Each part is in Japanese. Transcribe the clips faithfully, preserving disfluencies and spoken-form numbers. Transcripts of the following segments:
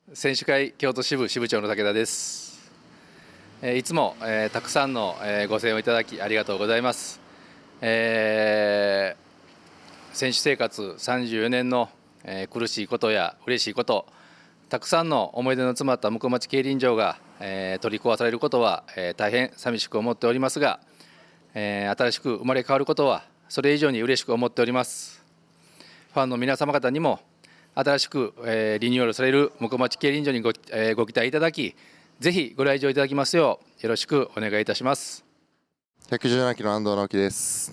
選手会京都支部支部長の武田です。えー、いつも、えー、たくさんの、えー、ご声援をいただきありがとうございます。えー、選手生活さんじゅうよねんの、えー、苦しいことや嬉しいこと、たくさんの思い出の詰まった向町競輪場が、えー、取り壊されることは、えー、大変寂しく思っておりますが、えー、新しく生まれ変わることはそれ以上に嬉しく思っております。ファンの皆様方にも新しく、えー、リニューアルされる向町競輪場に ご,、えー、ご期待いただき、ぜひご来場いただきますようよろしくお願いいたします。 ひゃくじゅうななきの安藤直樹です。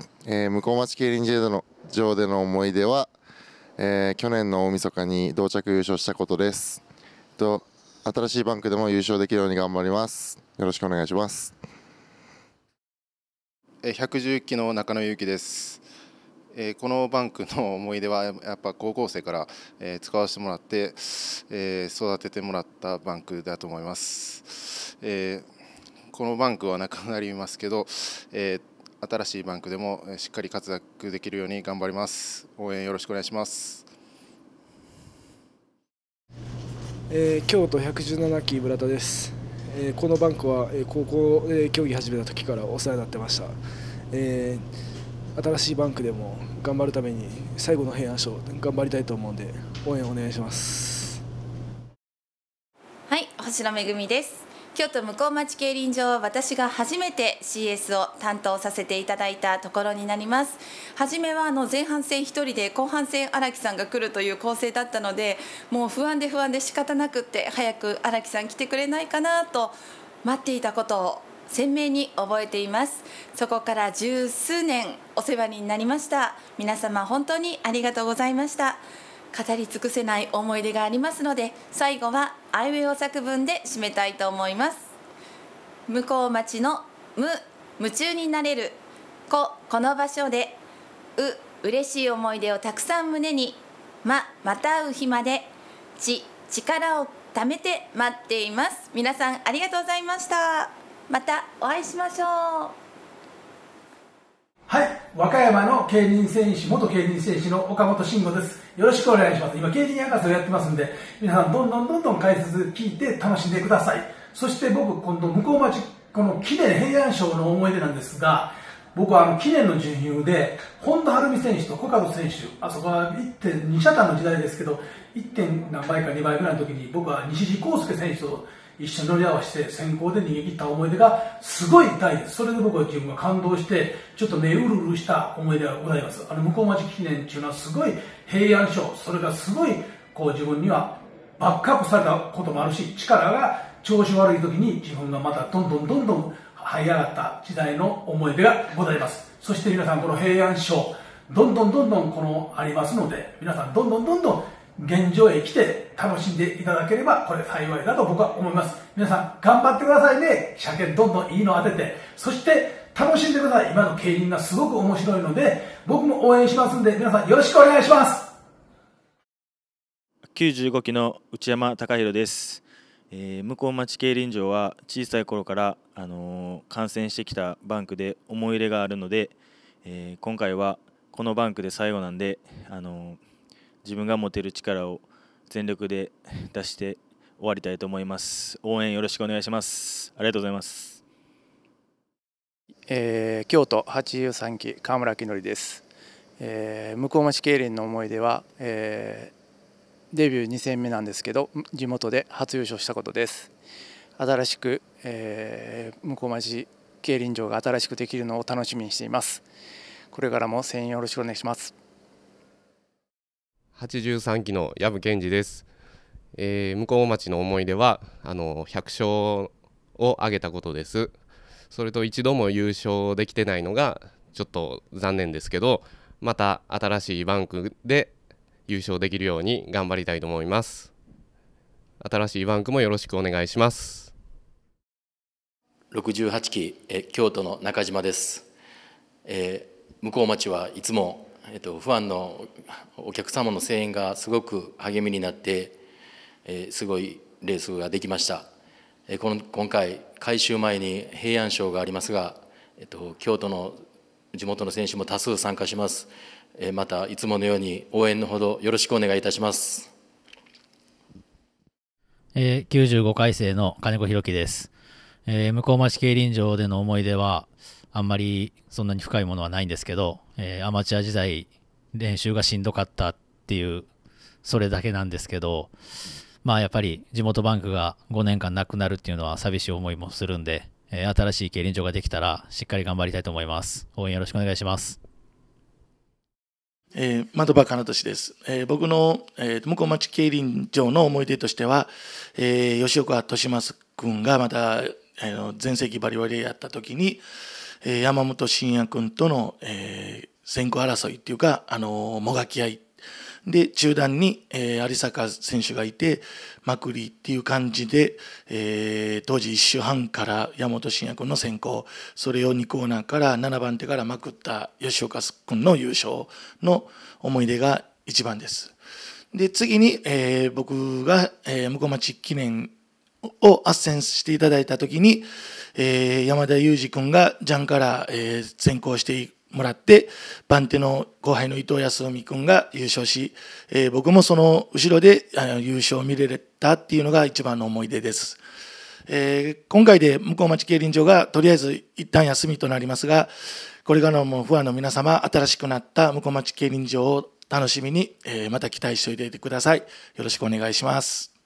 えー、向町競輪場での場での思い出は、えー、去年の大晦日に同着優勝したことです。と新しいバンクでも優勝できるように頑張ります。よろしくお願いします。 ひゃくじゅういっきの中野祐樹です。このバンクの思い出はやっぱ高校生から使わせてもらって育ててもらったバンクだと思います。このバンクはなくなりますけど、新しいバンクでもしっかり活躍できるように頑張ります。応援よろしくお願いします。 えー、京都ひゃくじゅうななき村田です。えー、このバンクは高校で競技始めた時からお世話になってました。えー、新しいバンクでも頑張るために最後の平安賞頑張りたいと思うので応援お願いします。 はい、星野めぐみです。京都向町競輪場は私が初めて シーエス を担当させていただいたところになります。初めはあの前半戦ひとりで後半戦荒木さんが来るという構成だったので、もう不安で不安で仕方なくって早く荒木さん来てくれないかなと待っていたことを鮮明に覚えています。そこから十数年お世話になりました。皆様本当にありがとうございました。語り尽くせない思い出がありますので、最後はあいうえお作文で締めたいと思います。向町の無、夢中になれる。こ、この場所で。う、嬉しい思い出をたくさん胸に。ま、また会う日まで。ち、力をためて待っています。皆さんありがとうございました。またお会いしましょう。 はい、和歌山の競輪選手、元競輪選手の岡本慎吾です。よろしくお願いします。今、競輪博士をやってますんで、皆さんどんどんどんどん解説聞いて楽しんでください。そして僕、今度、向町、この記念平安賞の思い出なんですが、僕はあの記念の準優で、本田晴美選手と小門選手、あそこは いってんに 車単の時代ですけど、いってん何倍かにばいぐらいの時に、僕は西地康介選手と一緒に乗り合わせて先行で逃げ切った思い出がすごい痛いです。それで僕は自分が感動してちょっと目うるうるした思い出がございます。あの向町記念っていうのはすごい平安賞、それがすごいこう自分にはバックアップされたこともあるし、力が調子悪い時に自分がまたどんどんどんどん這い上がった時代の思い出がございます。そして皆さんこの平安賞どんどんどんどんこのありますので、皆さんどんどんどんどん現状へ来て楽しんでいただければこれ幸いだと僕は思います。皆さん頑張ってくださいね。車検どんどんいいの当てて、そして楽しんでください。今の競輪がすごく面白いので僕も応援しますんで、皆さんよろしくお願いします。 きゅうじゅうごきの内山隆弘です。えー、向町競輪場は小さい頃から、あのー、観戦してきたバンクで思い入れがあるので、えー、今回はこのバンクで最後なんで、あのー自分が持てる力を全力で出して終わりたいと思います。応援よろしくお願いします。ありがとうございます。 えー、京都はちじゅうさんき川村明則です。えー、向町競輪の思い出は、えー、デビューに戦目なんですけど地元で初優勝したことです。新しく、えー、向町競輪場が新しくできるのを楽しみにしています。これからも声援よろしくお願いします。 はちじゅうさんきの藪健二です。えー、向町の思い出はあのひゃく勝を挙げたことです。それと一度も優勝できてないのがちょっと残念ですけど、また新しいバンクで優勝できるように頑張りたいと思います。新しいバンクもよろしくお願いします。 ろくじゅうはちきえ京都の中島です。えー、向町はいつもえっと、ファンのお客様の声援がすごく励みになって、えー、すごいレースができました。えー、この今回改修前に平安賞がありますが、えっと、京都の地元の選手も多数参加します。えー、またいつものように応援のほどよろしくお願いいたします。 えー、きゅうじゅうごかい生の金子弘樹です。えー、向町競輪場での思い出はあんまりそんなに深いものはないんですけど、えー、アマチュア時代練習がしんどかったっていうそれだけなんですけど、まあやっぱり地元バンクがごねんかんなくなるっていうのは寂しい思いもするんで、えー、新しい競輪場ができたらしっかり頑張りたいと思います。応援よろしくお願いします。 えー、的場金俊です。えー、僕の、えー、向町競輪場の思い出としては、えー、吉岡利正君がまた全盛期バリバリやった時に、えー、山本慎也君との、えー、先行争いっていうか、あのー、もがき合いで中段に、えー、有坂選手がいてまくりっていう感じで、えー、当時いっ周半から山本慎也君の先行、それをにコーナーからななばん手からまくった吉岡君の優勝の思い出が一番です。で次に、えー、僕が、えー、向町記念を斡旋していただいた時に、えー、山田裕二君がジャンから、えー、先行してもらって番手の後輩の伊藤康臣君が優勝し、えー、僕もその後ろで優勝を見れたっていうのが一番の思い出です。えー、今回で向町競輪場がとりあえず一旦休みとなりますが、これからのファンの皆様、新しくなった向町競輪場を楽しみに、えー、また期待しておいてください。よろしくお願いします。